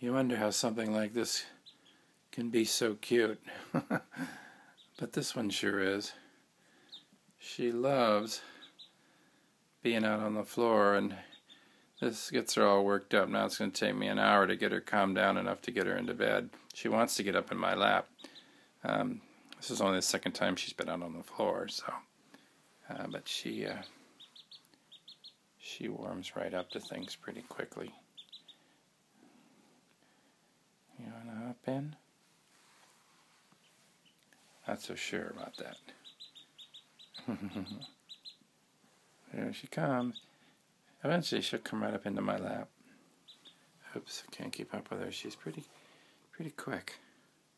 You wonder how something like this can be so cute. But this one sure is. She loves being out on the floor, and this gets her all worked up. Now it's going to take me an hour to get her calmed down enough to get her into bed. She wants to get up in my lap. This is only the second time she's been out on the floor, so but she warms right up to things pretty quickly. You want to hop in? Not so sure about that. There she comes. Eventually she'll come right up into my lap. Oops, I can't keep up with her. She's pretty quick.